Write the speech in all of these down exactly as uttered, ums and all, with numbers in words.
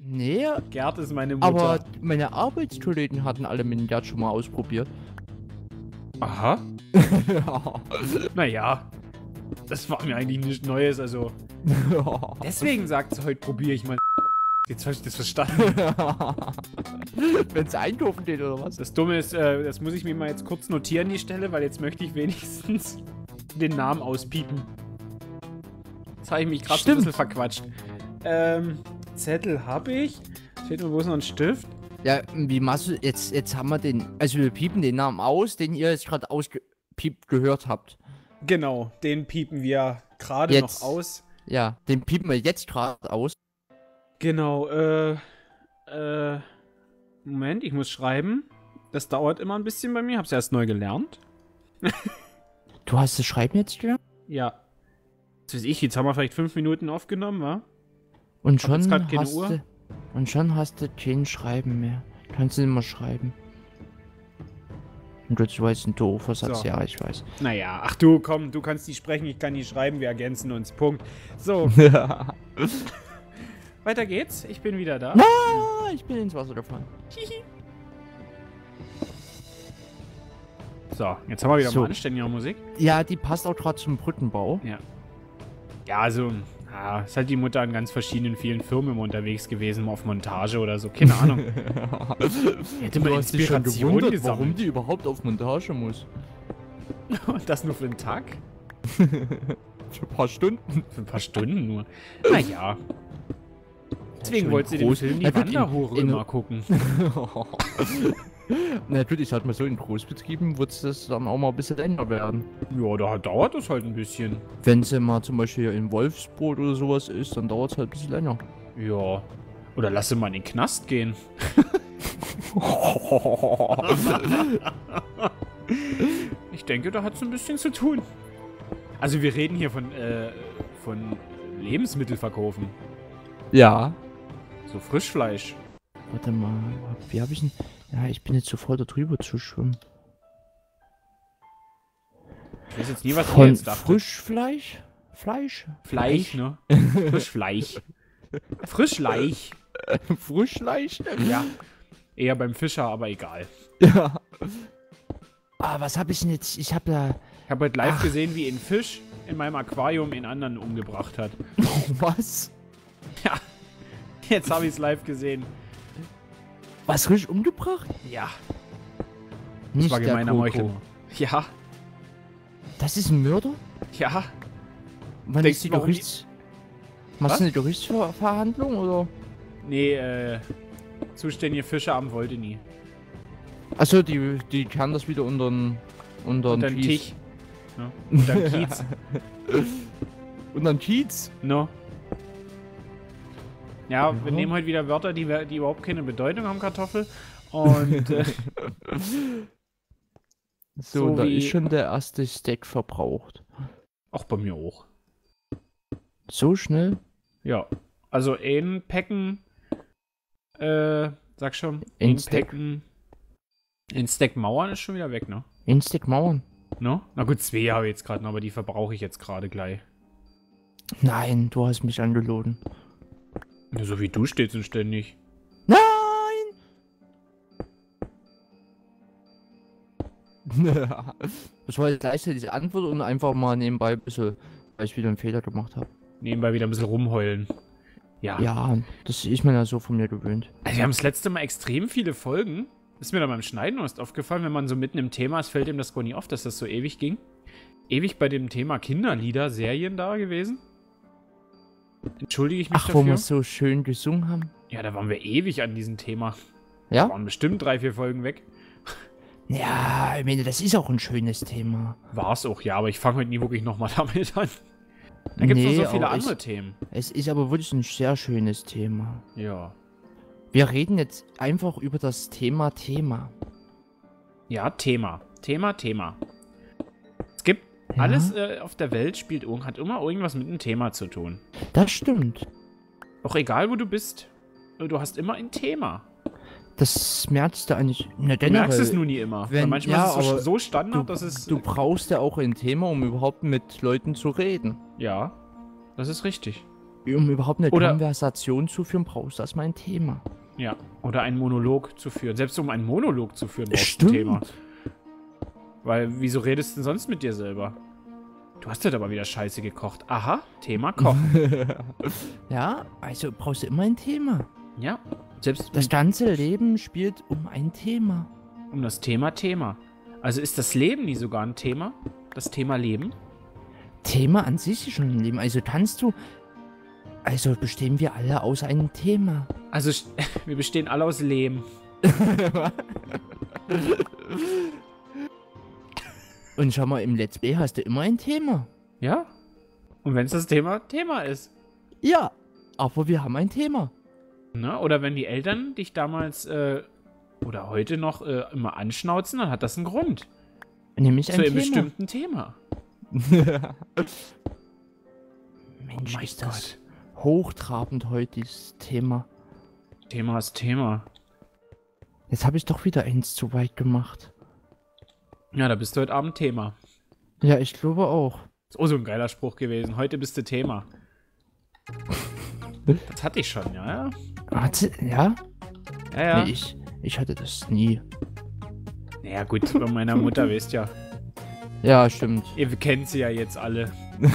Nee, Gerd ist meine Mutter. aber meine Arbeitskollegen hatten alle mit dem Gerd schon mal ausprobiert. Aha. Ja. Naja. Das war mir eigentlich nichts Neues, also. Deswegen sagt sie, heute probiere ich mal. Jetzt habe ich das verstanden. Wenn's einkaufen geht oder was? Das Dumme ist, äh, das muss ich mir mal jetzt kurz notieren, die Stelle, weil jetzt möchte ich wenigstens den Namen auspiepen. Jetzt habe ich mich gerade so ein bisschen verquatscht. Ähm, Zettel habe ich. Fehlt mir bloß noch ein Stift. Ja, wie machst du jetzt? Jetzt haben wir den. Also, wir piepen den Namen aus, den ihr jetzt gerade ausgepiept gehört habt. Genau, den piepen wir gerade Jetzt. noch aus. Ja, den piepen wir jetzt gerade aus. Genau, äh, äh, Moment, ich muss schreiben. Das dauert immer ein bisschen bei mir, hab's erst neu gelernt. Du hast das Schreiben jetzt gelernt? Ja. Was weiß ich, jetzt haben wir vielleicht fünf Minuten aufgenommen, wa? Und Hab jetzt schon grad keine hast Uhr. du. Und schon hast du kein Schreiben mehr. Kannst du nicht mehr schreiben. Und du weißt ein Doofersatz, So. ja, ich weiß. Naja, ach du, komm, du kannst nicht sprechen, ich kann nicht schreiben, wir ergänzen uns. Punkt. So, weiter geht's. Ich bin wieder da. Ah, ich bin ins Wasser gefallen. So, jetzt haben wir wieder So. mal anständige Musik. Ja, die passt auch gerade zum Brückenbau. Ja. Ja, also, ja, ist halt die Mutter an ganz verschiedenen vielen Firmen immer unterwegs gewesen, mal auf Montage oder so. Keine Ahnung. Hätte man Du hast dich schon Inspiration gewundert, gesammelt. warum die überhaupt auf Montage muss. Und das nur für einen Tag? Für ein paar Stunden. Für ein paar Stunden nur. Naja. Deswegen schon wollte sie den groß. Film Die Na gut, in- Wanderhure in- immer gucken. Na gut, ich sag mal so, in Großbetrieben wird es dann auch mal ein bisschen länger werden. Ja, da dauert das halt ein bisschen. Wenn sie mal zum Beispiel in Wolfsburg oder sowas ist, dann dauert es halt ein bisschen länger. Ja. Oder lass sie mal in den Knast gehen. Ich denke, da hat es ein bisschen zu tun. Also wir reden hier von, äh, von Lebensmittel verkaufen. Ja. So Frischfleisch. Warte mal, wie hab ich denn... Ja, ich bin jetzt so voll da drüber zu schwimmen. Ich weiß jetzt nie, was ihr Von jetzt dachte. Frischfleisch? Fleisch? Fleisch, ne? Frischfleisch. Frischleich. Frischfleisch? Ja. Eher beim Fischer, aber egal. Ja. Ah, was hab ich denn jetzt? Ich hab da... Ich habe heute live Ach. gesehen, wie ein Fisch in meinem Aquarium einen anderen umgebracht hat. Was? Ja. Jetzt habe ich es live gesehen. Was, frisch umgebracht? Ja. Nicht Das war der gemeiner Coco. Meuchel. Ja. Das ist ein Mörder? Ja. Wann Denkst ist die du, warum die- Gerichts... Machst Was? du eine Gerichtsverhandlung, oder? Nee, äh. Zuständige Fischeramt wollte nie. Achso, die, die kann das wieder unter den... Unter Unter den den Kies. Tisch. Ne? Unter den Kiez. Unter den Kiez? No. Ja, wir Ja. nehmen heute wieder Wörter, die, wir- die überhaupt keine Bedeutung haben, Kartoffel. Und äh, So, So da wie- ist schon der erste Stack verbraucht. auch bei mir auch. So schnell? Ja. Also ein Packen. Äh, sag schon. Ein Ein Stack. Packen. Ein Stack Mauern ist schon wieder weg, ne? Ein Stack Mauern? No? Na gut, zwei habe ich jetzt gerade noch, aber die verbrauche ich jetzt gerade gleich. Nein, du hast mich angelogen. Ja, so wie du stehst und ständig. Nein! Das war jetzt gleichzeitig Antwort und einfach mal nebenbei ein bisschen, weil ich wieder einen Fehler gemacht habe. Nebenbei wieder ein bisschen rumheulen. Ja. Ja, das ist man ja so von mir gewöhnt. Also wir haben das letzte Mal extrem viele Folgen. Ist mir dann beim Schneiden erst aufgefallen, wenn man so mitten im Thema ist, fällt ihm das gar nicht auf, dass das so ewig ging. Ewig bei dem Thema Kinderlieder, Serien da gewesen. Entschuldige ich mich Ach, wo dafür. wir so schön gesungen haben. Ja, da waren wir ewig an diesem Thema. Ja? Waren bestimmt drei, vier Folgen weg. Ja, ich meine, das ist auch ein schönes Thema. War es auch, ja, aber ich fange heute nie wirklich nochmal damit an. Da gibt es Nee, noch so viele aber andere ich- Themen. Es ist aber wirklich ein sehr schönes Thema. Ja. Wir reden jetzt einfach über das Thema Thema. Ja, Thema. Thema, Thema. Es gibt Ja? alles äh, auf der Welt spielt irg- hat immer irgendwas mit einem Thema zu tun. Das stimmt. Auch egal, wo du bist. Du hast immer ein Thema. Das merkst du eigentlich. Na, Du generell, merkst es nur nie immer. Weil wenn- manchmal ja, ist es so, aber so du, Standard, dass es... du brauchst ja auch ein Thema, um überhaupt mit Leuten zu reden. Ja, das ist richtig. um überhaupt eine Oder- Konversation zu führen, brauchst du erstmal ein Thema. Ja, oder einen Monolog zu führen. Selbst um einen Monolog zu führen, brauchst du Stimmt. ein Thema. Weil, wieso redest du denn sonst mit dir selber? Du hast heute aber wieder Scheiße gekocht. Aha, Thema Kochen. Ja, also brauchst du immer ein Thema. Ja, selbst Das ganze Leben spielt um ein Thema. um das Thema Thema. Also ist das Leben nie sogar ein Thema? Das Thema Leben? Thema an sich ist schon ein Leben. Also kannst du. Also bestehen wir alle aus einem Thema. Also, sch- wir bestehen alle aus Lehm. Und schau mal, im Let's Play hast du immer ein Thema. Ja? Und wenn es das Thema Thema ist. Ja, aber wir haben ein Thema. Ne? Oder wenn die Eltern dich damals äh, oder heute noch äh, immer anschnauzen, dann hat das einen Grund. Nämlich ein Zu einem Thema. bestimmten Thema. Mensch, Mein ist das Gott. hochtrabend heute, dieses Thema. Thema ist Thema. Jetzt habe ich doch wieder eins zu weit gemacht. Ja, da bist du heute Abend Thema. Ja, ich glaube auch. Ist auch so ein geiler Spruch gewesen. Heute bist du Thema. Das hatte ich schon, ja, ja. Hatte, ja? Ja, ja. Nee, ich, ich hatte das nie. Naja, gut, bei meiner Mutter wisst ja. Ja, stimmt. Ihr kennt sie ja jetzt alle.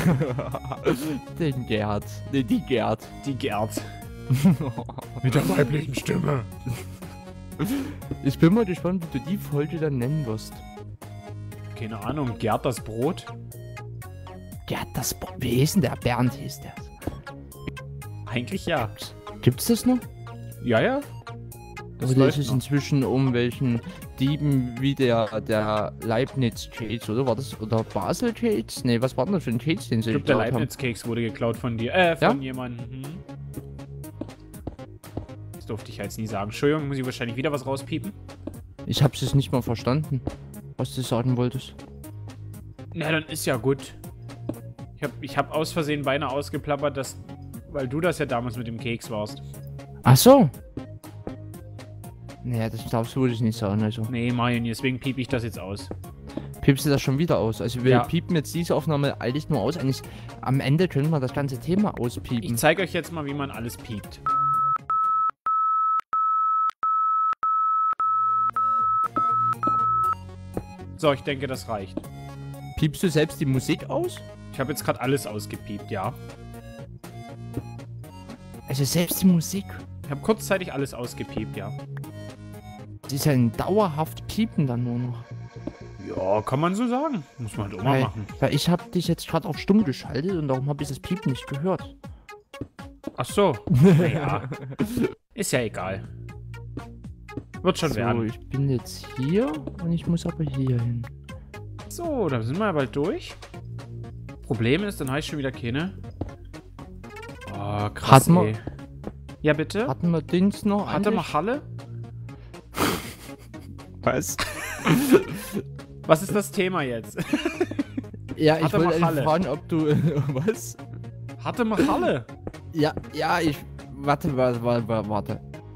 Den Gerd. Nee, die Gerd. Die Gerd. Mit der weiblichen Stimme. Ich bin mal gespannt, wie du die Folge dann nennen wirst. Keine Ahnung, Gerd das Brot? Gerd, das... Bo Wie hieß denn der? Bernd hieß der. Eigentlich ja. Gibt's das noch? Ja, ja. Das Oder läuft ist es noch. inzwischen um welchen Dieben wie der, der Leibniz-Case, oder? War das, oder Basel-Case? Nee, was war denn das für ein Case, den sie Ich glaube, der geklaut haben? Leibniz-Keks wurde geklaut von dir. Äh, von Ja? jemandem. Hm. Das durfte ich ja jetzt nie sagen. Entschuldigung, muss ich wahrscheinlich wieder was rauspiepen? Ich hab's jetzt nicht mal verstanden, was du sagen wolltest. Na, dann ist ja gut. Ich hab, ich hab aus Versehen beinahe ausgeplappert, dass, weil du das ja damals mit dem Keks warst. Ach so. Naja, das darfst du wirklich nicht sagen, also. Nee, Marion, deswegen piep ich das jetzt aus. Piepst du das schon wieder aus? Also wir Ja. piepen jetzt diese Aufnahme eigentlich nur aus. Eigentlich am Ende können wir das ganze Thema auspiepen. Ich zeige euch jetzt mal, wie man alles piept. So, ich denke, das reicht. Piepst du selbst die Musik aus? Ich habe jetzt gerade alles ausgepiept, ja. Also selbst die Musik? Ich habe kurzzeitig alles ausgepiept, ja. Das ist ja ein dauerhaft Piepen dann nur noch. Ja, kann man so sagen. Muss man halt auch mal Weil, machen. weil ich habe dich jetzt gerade auf stumm geschaltet und darum habe ich das Piepen nicht gehört. Ach so. Naja. Ist ja egal. Wird schon So, werden. ich bin jetzt hier und ich muss aber hier hin. So, dann sind wir ja bald durch. Problem ist, dann habe ich schon wieder keine. Oh, krass, Hatten wir- ey. Ja, bitte? Hatten wir Dings noch? Hatte eigentlich? mal Halle? Was? Was ist das Thema jetzt? Ja, ich Hatte wollte mal eigentlich Halle. fragen, ob du... Was? Hatte mal Halle? Ja, ja, ich... Warte, warte, warte, warte.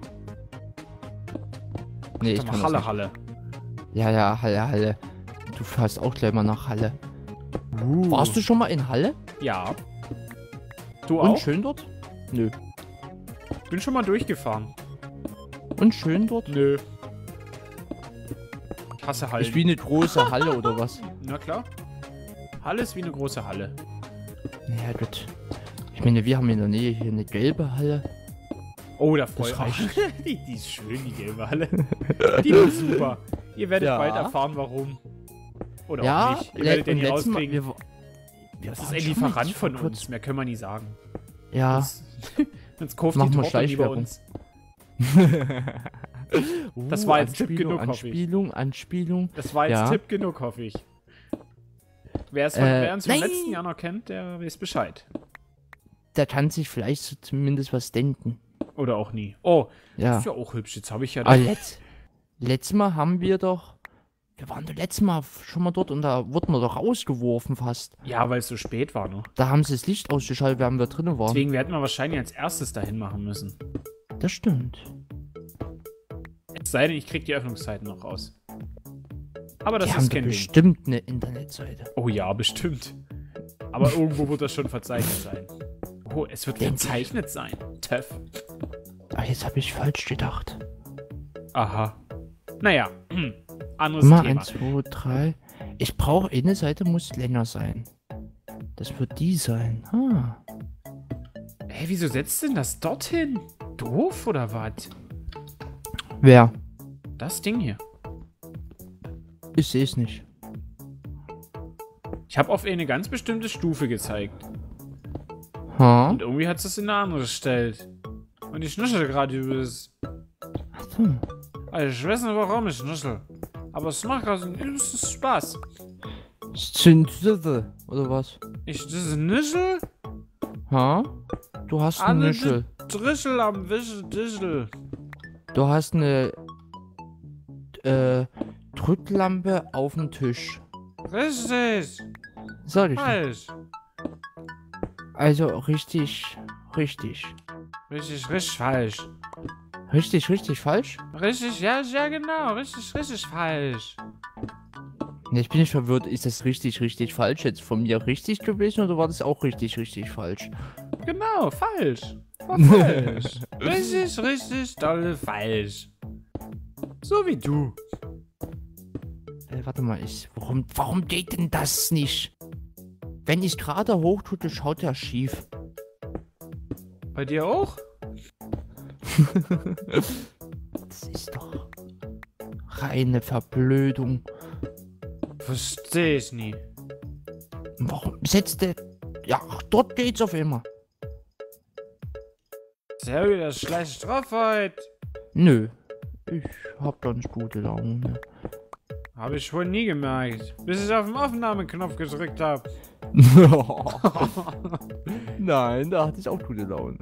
Nee, ich Hatte kann mal das Halle, nicht. Halle. Ja, ja, Halle, Halle. Du fährst auch gleich mal nach Halle. Uh. Warst du schon mal in Halle? Ja. Du Und auch? schön dort? Nö. Bin schon mal durchgefahren. Und schön dort? Nö. Ich hasse Halle. Ist wie eine große Halle oder was? Na klar. Halle ist wie eine große Halle. Ja, gut. Ich meine, wir haben in der Nähe hier eine gelbe Halle. Oh, da freue ich Das mich. die, die ist schön, die gelbe Halle. Die ist super. Ihr werdet Ja. bald erfahren, warum. Oder Ja, auch nicht. Ihr le- werdet den und hier letztes Mal, rauskriegen. wir, wa- wir Das ist waren ein schon Lieferant jetzt von vor uns. Mehr können wir nie sagen. Ja. Sonst, sonst kauft Machen die wir Torte lieber Schleichwerbung. uns. Uh, Das war jetzt Tipp Anspielung, genug, hoffe ich. Anspielung, Anspielung. Das war jetzt Ja. Tipp genug, hoffe ich. Wer es von, Äh, wer uns vom nein. letzten Jahr noch kennt, der weiß Bescheid. Der kann sich vielleicht so zumindest was denken. Oder auch nie. Oh, das Ja. ist ja auch hübsch. Jetzt habe ich ja... Aber letzt, letztes Mal haben wir doch... Wir waren doch letztes Mal schon mal dort und da wurden wir doch rausgeworfen fast. Ja, weil es so spät war noch. Da haben sie das Licht ausgeschaltet, während wir drinnen waren. Deswegen hätten wir wahrscheinlich als erstes dahin machen müssen. Das stimmt. Es sei denn, ich krieg die Öffnungszeiten noch raus. Aber das Die haben ist doch kein Ding. bestimmt eine Internetseite. Oh ja, bestimmt. Aber irgendwo wird das schon verzeichnet sein. Oh, es wird Denk verzeichnet sein. Töff. Ah, jetzt habe ich falsch gedacht. Aha. Naja, hm. anderes Immer Thema. eins, zwei, drei. Ich brauche, eine Seite muss länger sein. Das wird die sein. Ah. Hä, wieso setzt denn das dorthin? Doof oder was? Wer? Das Ding hier. Ich sehe es nicht. Ich habe auf eine ganz bestimmte Stufe gezeigt. Ha? Und irgendwie hat es in eine andere gestellt. Und ich schnuschel gerade über das. Ach so. Also ich weiß nicht, warum ich schnuschel. Aber es macht gerade einen übelsten Spaß. Zinzisse, oder was? Ich das Nischel? Ha? Du hast einen Alle Nischel. Drischel am Wischel, Dischel. Du hast eine äh, Drücklampe auf dem Tisch. Richtig. Sag ich. Doch. Falsch. Also richtig, richtig. Richtig, richtig falsch. Richtig, richtig falsch? Richtig, ja, ja, genau. Richtig, richtig falsch. Ne, ich bin nicht verwirrt. Ist das richtig, richtig falsch jetzt von mir richtig gewesen oder war das auch richtig, richtig falsch? Genau, falsch. War falsch. Richtig, richtig dolle falsch. So wie du. Äh, warte mal, ich. Warum, warum geht denn das nicht? Wenn ich gerade hoch tue, schaut er schief. Bei dir auch? Das ist doch reine Verblödung. Verstehe ich nie. Warum setzt der. Ja, dort geht's auf immer. Sehr wieder schlecht drauf heute. Nö. Ich hab ganz gute Laune. Habe ich wohl nie gemerkt. Bis ich auf den Aufnahmeknopf gedrückt habe. Nein, da hatte ich auch gute Laune.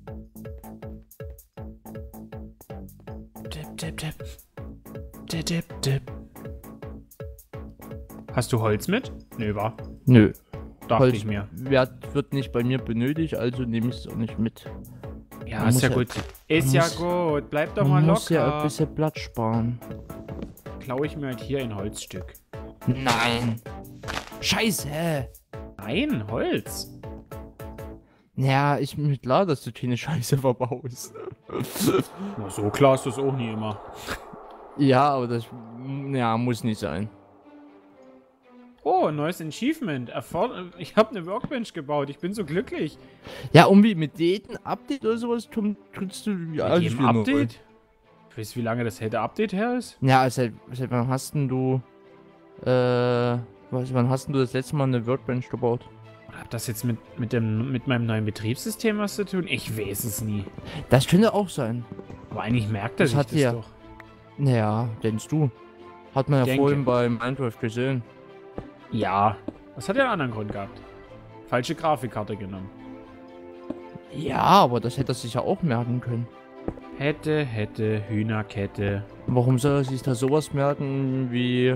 Tipp, tipp, tipp. Tipp, tipp, tipp. Hast du Holz mit? Nö, war. Nö. Dachte Holz ich mir. Wird, wird nicht bei mir benötigt, also nehme ich es auch nicht mit. Ja, Man ist muss ja ja- gut. Ist ja muss- gut. Bleib doch Man mal muss ja ein locker. bisschen Platz sparen. Klaue ich mir halt hier ein Holzstück. Nein. Scheiße. Nein, Holz. Ja, ich mir klar, dass du keine Scheiße verbaust. Na, so klar ist das auch nie immer. Ja, aber das ja, muss nicht sein. Oh, ein neues Achievement. Erfor ich habe eine Workbench gebaut. Ich bin so glücklich. Ja, und wie mit jedem Update oder sowas tun- trittst du ja, Mit alles jedem wieder neu. Update? Ich weiß, wie lange das hätte Update her ist. Ja, seit, seit wann hast denn du äh, was, wann hast denn du das letzte Mal eine Workbench gebaut? Oder hat das jetzt mit, mit, dem, mit meinem neuen Betriebssystem was zu tun? Ich weiß es nie. Das könnte auch sein. Aber eigentlich merkt er Das sich hat das ja- doch. Naja, denkst du? Hat man ja Denke. vorhin bei Minecraft gesehen. Ja, das hat ja einen anderen Grund gehabt. Falsche Grafikkarte genommen. Ja, aber das hätte er sich ja auch merken können. Hätte, hätte, Hühnerkette. Warum soll er sich da sowas merken wie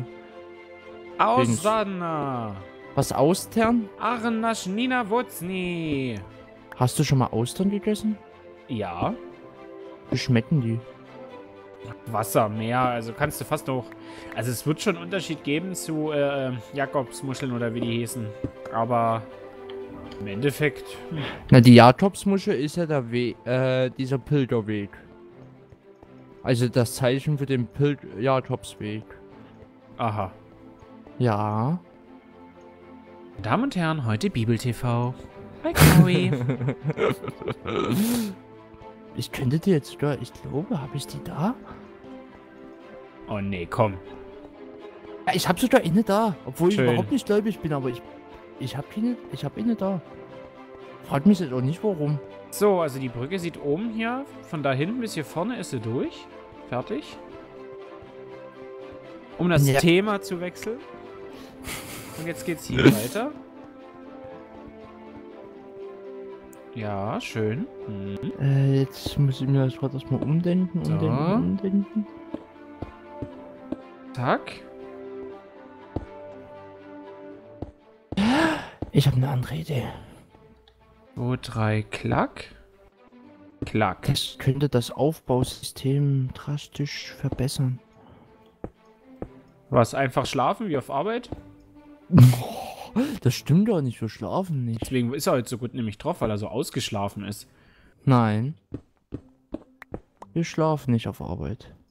Auswanner! was Austern? Arnasch Nina Wuzni! Hast du schon mal Austern gegessen? Ja. Wie schmecken die? Wasser, Meer, also kannst du fast auch. Also es wird schon einen Unterschied geben zu äh, Jakobsmuscheln oder wie die hießen. Aber im Endeffekt. Na, die Jakobsmuschel ist ja der We äh, dieser Pilgerweg. Also das Zeichen für den Pil Jakobsweg. Aha. Ja. Damen und Herren, heute Bibel T V. Bei Chloe. Ich könnte dir jetzt sogar, ich glaube, habe ich die da? Oh nee, komm. Ja, ich habe sogar eine da, obwohl Schön. ich überhaupt nicht gläubig bin, aber ich ich habe keine, ich habe eine da. Fragt mich jetzt auch nicht warum. So, also die Brücke sieht oben hier, von da hinten bis hier vorne ist sie durch. Fertig. Um das Ja. Thema zu wechseln. Und jetzt geht's hier weiter. Ja, schön. Mhm. Äh, jetzt muss ich mir das gerade erstmal umdenken, umdenken, So. umdenken. Zack. Ich habe eine andere Idee. zwei, drei, klack. Klack. Das könnte das Aufbausystem drastisch verbessern. Was, einfach schlafen wie auf Arbeit? Das stimmt doch nicht, wir schlafen nicht. Deswegen ist er heute so gut nämlich drauf, weil er so ausgeschlafen ist. Nein. Wir schlafen nicht auf Arbeit.